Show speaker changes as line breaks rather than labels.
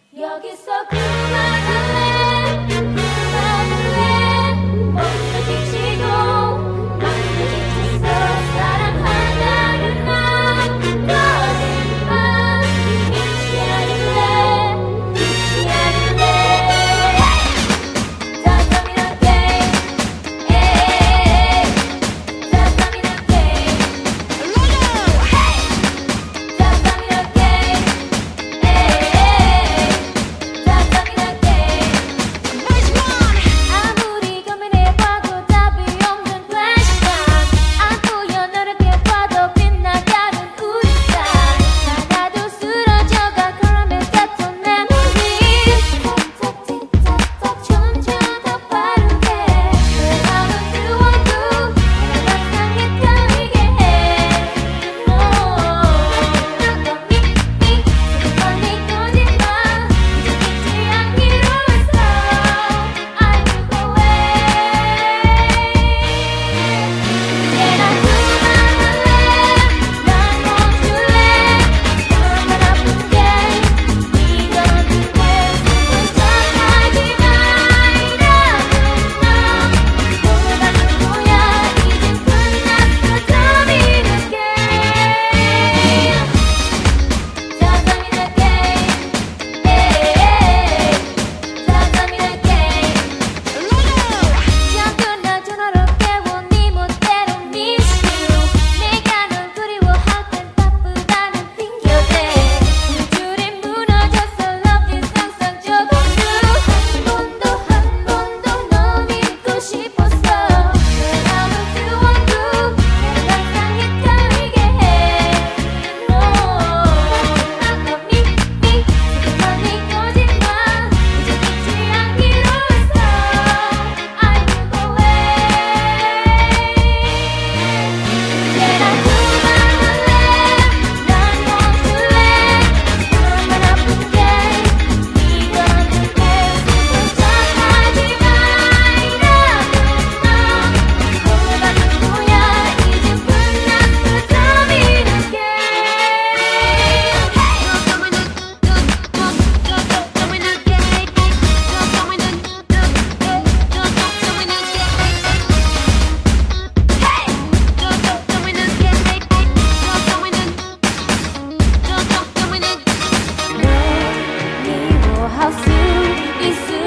여기서 그만할래 그만할래 먼저 지치고 먼저 지쳤어 사랑한다는 말 거짓말 잊지 않을래 잊지 않을래 자tamina game 자tamina game 자tamina game 아무리 고민해봐도 답이 없는 question 안 보여 너렇게 봐도 빗나가는 우리 사이 하나도 쓰러져가 그러면 같은 memory 탁탁 틱탁탁 점점 더 빠르게 내 마음은 뜨거워도 내가 항상 헷갈리게 해 너가 미 슬퍼니 거짓말 이제 잊지 않기로 했어 I will go away 이제 난 그만할래 난 멈출래 너만 아픈 게 이건 그대 걱정하지 마 이라는 너 너가 누구야 이젠 끝났어 자tamina game 자tamina game 자tamina game 자꾸 나 전화로 깨워 네 멋대로 miss you 내가 널 그리워할 땐 바쁘다는 핑계대 줄줄이 무너졌어 love is 항상 저번주 한 번도 너 믿고 싶었어 내 마음은 뜨거워도 내가 항상 헷갈리게 해 너가 미 슬퍼니 거짓말 이제 잊지 않기로 했어 I will go away 이제 난 그만할래 난 멈출래 너만 아픈 게 이건 그대 걱정하지 마 이라는 너 너가 누구야 이젠 끝났어 자tamina game 널 미워할 수 있을